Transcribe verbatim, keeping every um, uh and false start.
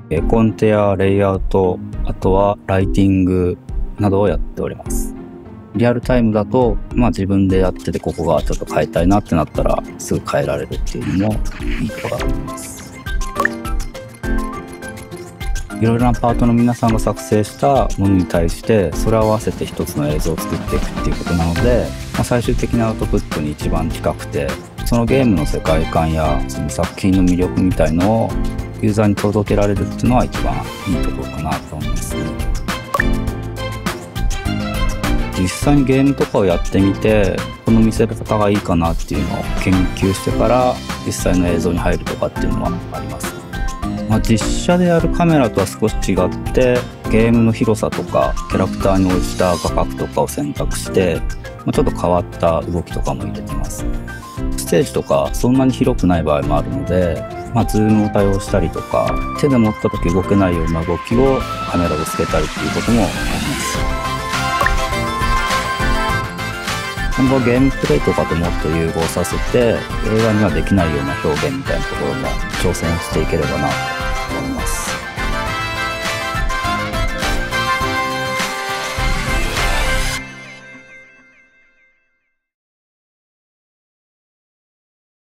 絵コンテやレイアウト、あとはライティングなどをやっております。リアルタイムだと、まあ自分でやっててここがちょっと変えたいなってなったらすぐ変えられるっていうのもいいところだと思います。いろいろなパートの皆さんが作成したものに対してそれを合わせて一つの映像を作っていくっていうことなので、まあ、最終的なアウトプットに一番近くて、そのゲームの世界観やその作品の魅力みたいのをユーザーに届けられるっていうのは一番いいところかなと思いますね。実際にゲームとかをやってみてこの見せ方がいいかなっていうのを研究してから実際の映像に入るとかっていうのはあります。まあ、実写でやるカメラとは少し違ってゲームの広さとかキャラクターに応じた画角とかを選択して、まあ、ちょっと変わった動きとかも入れてます。ステージとかそんなに広くない場合もあるので、まあ、ズームを多用したりとか手で持った時動けないような動きをカメラでつけたりっていうこともあります。今後はゲームプレイとかともっと融合させて映画にはできないような表現みたいなところも挑戦していければなと